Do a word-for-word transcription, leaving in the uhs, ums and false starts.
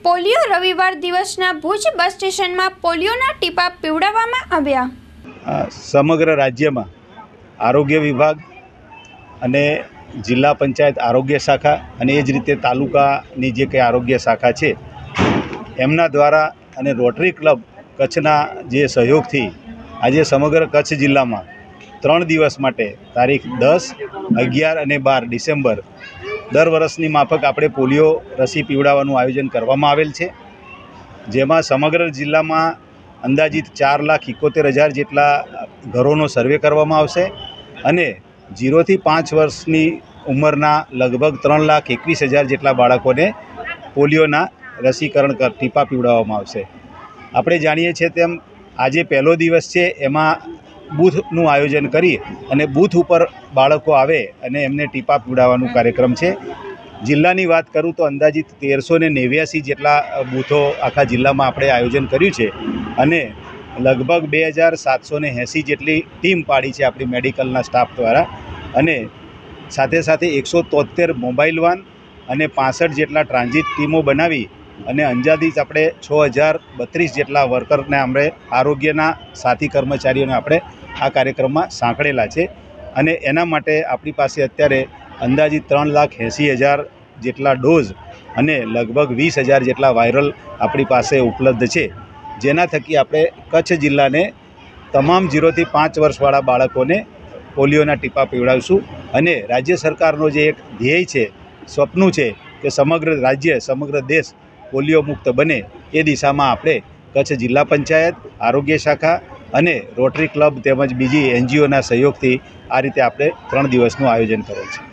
Polio રવિવાર દિવસના ભુજ બસ સ્ટેશનમાં પોલિયોના ટીપા પીવડાવવામાં આવ્યા। સમગ્ર રાજ્યમાં આરોગ્ય વિભાગ અને જિલ્લા પંચાયત આરોગ્ય શાખા અને એ જ રીતે તાલુકાની જે કંઈ આરોગ્ય શાખા છે એમના દ્વારા અને રોટરી ક્લબ કચ્છના જે સહયોગથી આજે સમગ્ર કચ્છ જિલ્લામાં ત્રણ દિવસ માટે તારીખ દસ અગિયાર અને બાર ડિસેમ્બર દર વર્ષની માફક આપણે પોલિયો રસી પીવડાવવાનું આયોજન કરવામાં આવેલ છે, જેમાં સમગ્ર જિલ્લામાં અંદાજિત ચાર લાખ એકોતેર હજાર જેટલા ઘરોનો સર્વે કરવામાં આવશે અને જીરોથી પાંચ વર્ષની ઉંમરના લગભગ ત્રણ લાખ એકવીસ હજાર જેટલા બાળકોને પોલિયોના રસીકરણ ટીપા પીવડાવવામાં આવશે। આપણે જાણીએ છીએ તેમ આજે પહેલો દિવસ છે, એમાં બૂથનું આયોજન કરી અને બૂથ ઉપર બાળકો આવે અને એમને ટીપા પીવડાવવાનું કાર્યક્રમ છે। જિલ્લાની વાત કરું તો અંદાજિત તેરસો ને નેવ્યાસી જેટલા બૂથો આખા જિલ્લામાં આપણે આયોજન કર્યું છે અને લગભગ બે હજાર સાતસો ને એંસી જેટલી ટીમ પાડી છે આપણી મેડિકલના સ્ટાફ દ્વારા અને સાથે સાથે એકસો તોતેર મોબાઈલ વાન અને પાસઠ જેટલા ટ્રાન્ઝિટ ટીમો બનાવી અને અંદાજિત આપણે છ હજાર બત્રીસ જેટલા વર્કરને આપણે આરોગ્યના સાથી કર્મચારીઓને આપણે આ કાર્યક્રમમાં સાંકળેલા છે અને એના માટે આપણી પાસે અત્યારે અંદાજિત ત્રણ લાખ એંસી હજાર જેટલા ડોઝ અને લગભગ વીસ હજાર જેટલા વાયરલ આપણી પાસે ઉપલબ્ધ છે, જેના થકી આપણે કચ્છ જિલ્લાને તમામ જીરોથી પાંચ વર્ષવાળા બાળકોને પોલિયોના ટીપા પીવડાવીશું અને રાજ્ય સરકારનો જે એક ધ્યેય છે, સ્વપ્નું છે કે સમગ્ર રાજ્ય સમગ્ર દેશ પોલિયો મુક્ત બને એ દિશામાં આપણે કચ્છ જિલ્લા પંચાયત આરોગ્ય શાખા અને રોટરી ક્લબ તેમજ બીજી એનજીઓના સહયોગથી આ રીતે આપણે ત્રણ દિવસનું આયોજન કરેલ છે।